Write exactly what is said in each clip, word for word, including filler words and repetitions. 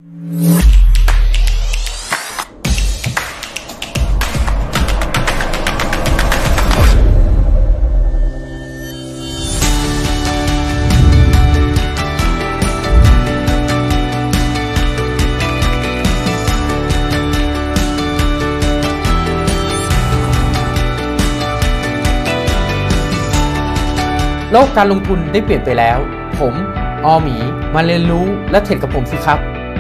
โลกการลงทุนได้เปลี่ยนไปแล้วผมออหมีมาเรียนรู้และเทรดกับผมสิครับ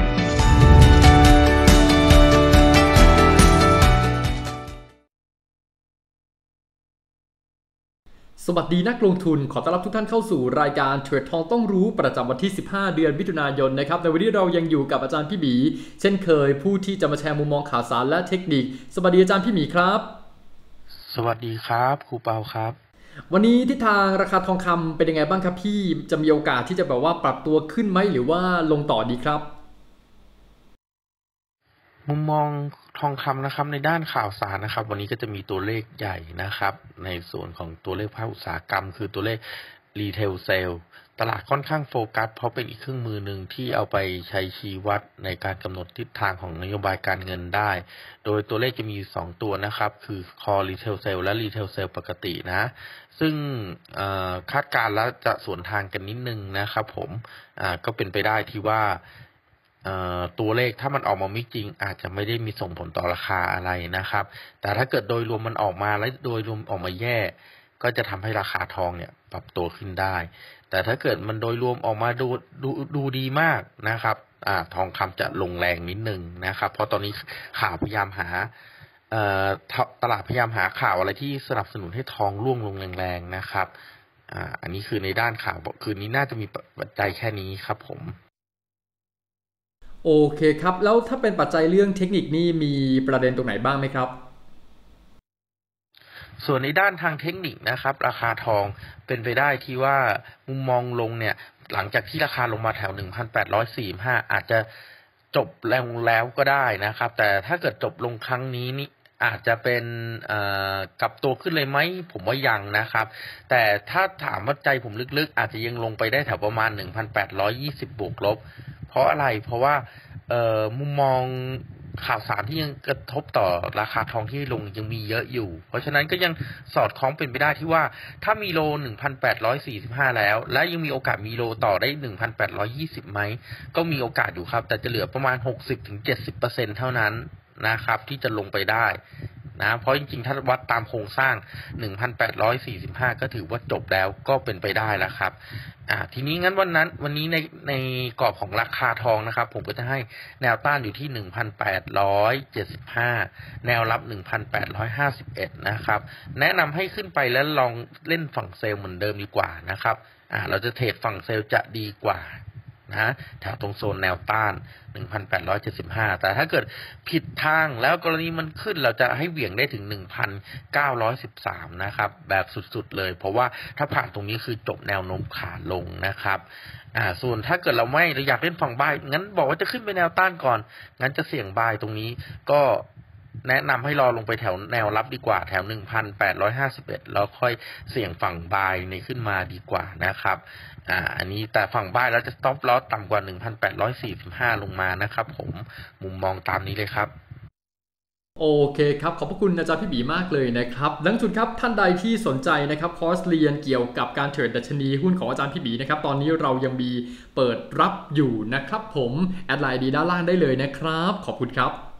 สวัสดีนักลงทุนขอต้อนรับทุกท่านเข้าสู่รายการเทรดทองต้องรู้ประจำวันที่สิบห้าเดือนมิถุนายนนะครับในวันนี้เรายังอยู่กับอาจารย์พี่หมีเช่นเคยผู้ที่จะมาแชร์มุมมองข่าวสารและเทคนิคสวัสดีอาจารย์พี่หมีครับสวัสดีครับครูเปาครับวันนี้ทิศทางราคาทองคำเป็นยังไงบ้างครับพี่จะมีโอกาสที่จะแบบว่าปรับตัวขึ้นไหมหรือว่าลงต่อดีครับมุมมองทองคำนะครับในด้านข่าวสารนะครับวันนี้ก็จะมีตัวเลขใหญ่นะครับในส่วนของตัวเลขภาคอุตสาหกรรมคือตัวเลขรีเทลเซลตลาดค่อนข้างโฟกัสเพราะเป็นอีกเครื่องมือหนึ่งที่เอาไปใช้ชี้วัดในการกำหนดทิศทางของนโยบายการเงินได้โดยตัวเลขจะมีสองตัวนะครับคือ Core Retail Sale และ Retail Sale ปกตินะซึ่งคาดการณ์แล้วจะสวนทางกันนิดนึงนะครับผมก็เป็นไปได้ที่ว่าตัวเลขถ้ามันออกมาไม่จริงอาจจะไม่ได้มีส่งผลต่อราคาอะไรนะครับแต่ถ้าเกิดโดยรวมมันออกมาและโดยรวมออกมาแย่ก็จะทำให้ราคาทองเนี่ยปรับตัวขึ้นได้แต่ถ้าเกิดมันโดยรวมออกมาดูดูดูดีมากนะครับอ่าทองคำจะลงแรงนิดนึงนะครับเพราะตอนนี้ข่าวพยายามหาเอ่อตลาดพยายามหาข่าวอะไรที่สนับสนุนให้ทองร่วงลงแรงๆนะครับอ่าอันนี้คือในด้านข่าวคืนนี้น่าจะมีปัจจัยแค่นี้ครับผมโอเคครับแล้วถ้าเป็นปัจจัยเรื่องเทคนิคนี่มีประเด็นตรงไหนบ้างไหมครับส่วนในด้านทางเทคนิคนะครับราคาทองเป็นไปได้ที่ว่ามุมมองลงเนี่ยหลังจากที่ราคาลงมาแถว หนึ่งพันแปดร้อยสี่สิบห้า อาจจะจบลงแล้วก็ได้นะครับแต่ถ้าเกิดจบลงครั้งนี้นี่อาจจะเป็นกลับตัวขึ้นเลยไหมผมว่ายังนะครับแต่ถ้าถามว่าใจผมลึกๆอาจจะยังลงไปได้แถวประมาณ หนึ่งพันแปดร้อยยี่สิบ บวกลบเพราะอะไรเพราะว่ามุมมองข่าวสารที่ยังกระทบต่อราคาทองที่ลงยังมีเยอะอยู่เพราะฉะนั้นก็ยังสอดคล้องเป็นไปได้ที่ว่าถ้ามีโล หนึ่งพันแปดร้อยสี่สิบห้า แล้วและยังมีโอกาสมีโลต่อได้ หนึ่งพันแปดร้อยยี่สิบ ไหมก็มีโอกาสอยู่ครับแต่จะเหลือประมาณ หกสิบถึงเจ็ดสิบเปอร์เซ็นต์ เท่านั้นนะครับที่จะลงไปได้นะเพราะจริงๆถ้าวัดตามโครงสร้าง หนึ่งพันแปดร้อยสี่สิบห้า ก็ถือว่าจบแล้วก็เป็นไปได้แล้วครับอ่าทีนี้งั้นวันนั้นวันนี้ในในกรอบของราคาทองนะครับผมก็จะให้แนวต้านอยู่ที่ หนึ่งพันแปดร้อยเจ็ดสิบห้า แนวรับ หนึ่งพันแปดร้อยห้าสิบเอ็ด นะครับแนะนำให้ขึ้นไปแล้วลองเล่นฝั่งเซลล์เหมือนเดิมดีกว่านะครับอ่าเราจะเทรดฝั่งเซลล์จะดีกว่านะแถวตรงโซนแนวต้าน หนึ่งพันแปดร้อยเจ็ดสิบห้า แต่ถ้าเกิดผิดทางแล้วกรณีมันขึ้นเราจะให้เหวี่ยงได้ถึง หนึ่งพันเก้าร้อยสิบสาม นะครับแบบสุดๆเลยเพราะว่าถ้าผ่านตรงนี้คือจบแนวโน้มขาลงนะครับอ่าส่วนถ้าเกิดเราไม่เราอยากเล่นฝั่งบายงั้นบอกว่าจะขึ้นไปแนวต้านก่อนงั้นจะเสี่ยงบายตรงนี้ก็แนะนำให้รอลงไปแถวแนวรับดีกว่าแถว หนึ่งพันแปดร้อยห้าสิบเอ็ด แล้วค่อยเสี่ยงฝั่งบายในขึ้นมาดีกว่านะครับอ่าอันนี้แต่ฝั่งบายแล้วจะ stop loss ต่ำกว่า หนึ่งพันแปดร้อยสี่สิบห้า ลงมานะครับผมมุมมองตามนี้เลยครับโอเคครับขอบพระคุณอาจารย์พี่บีมากเลยนะครับดังสุดครับท่านใดที่สนใจนะครับคอร์สเรียนเกี่ยวกับการเทรดดัชนีหุ้นของอาจารย์พี่บีนะครับตอนนี้เรายังมีเปิดรับอยู่นะครับผมแอดไลน์ดีด้านล่างได้เลยนะครับขอบคุณครับ